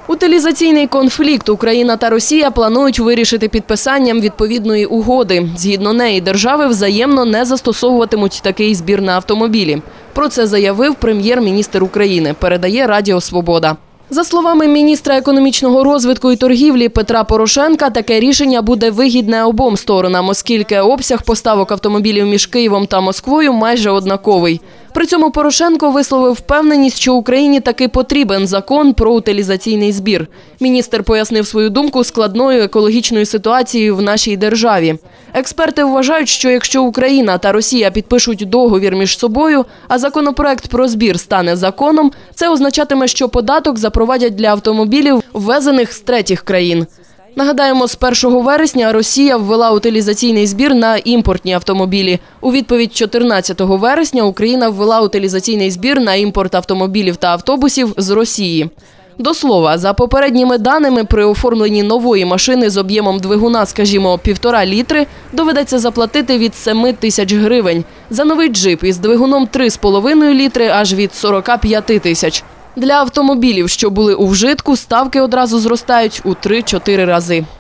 Утилізаційний конфлікт Україна та Росія планують вирішити підписанням відповідної угоди. Згідно неї, держави взаємно не застосовуватимуть такий збір на автомобілі. Про це заявив прем'єр-міністр України, передає Радіо Свобода. За словами міністра економічного розвитку і торгівлі Петра Порошенка, таке рішення буде вигідне обом сторонам, оскільки обсяг поставок автомобілів між Києвом та Москвою майже однаковий. При цьому Порошенко висловив впевненість, що Україні таки потрібен закон про утилізаційний збір. Міністр пояснив свою думку складною екологічною ситуацією в нашій державі. Експерти вважають, що якщо Україна та Росія підпишуть договір між собою, а законопроект про збір стане законом, це означатиме, що податок запровадять для автомобілів, ввезених з третіх країн. Нагадаємо, з 1 вересня Росія ввела утилізаційний збір на імпортні автомобілі. У відповідь 14 вересня Україна ввела утилізаційний збір на імпорт автомобілів та автобусів з Росії. До слова, за попередніми даними, при оформленні нової машини з об'ємом двигуна, скажімо, 1,5 літри, доведеться заплатити від 7 тисяч гривень. За новий джип із двигуном 3,5 літри – аж від 45 тисяч. Для автомобілів, що були у вжитку, ставки одразу зростають у 3-4 рази.